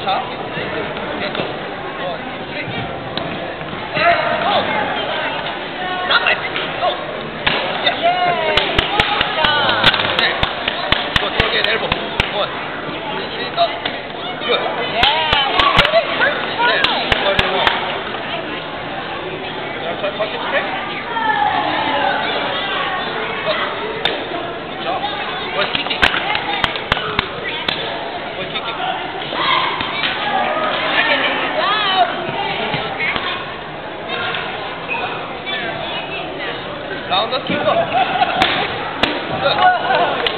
top. Cancel. 1, 2, 3. Go! Not my feet. Go! Yes. Next. Go throw again, elbow. 1, 2, 3, up. Good. Next. 1 and 1. Now try pocket straight. Up. Good job. One kicking. Round the keeper. Good.